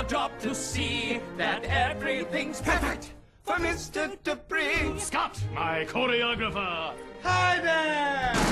our job to see that everything's perfect for Mr. Dupree. Scott, my choreographer. Hi there!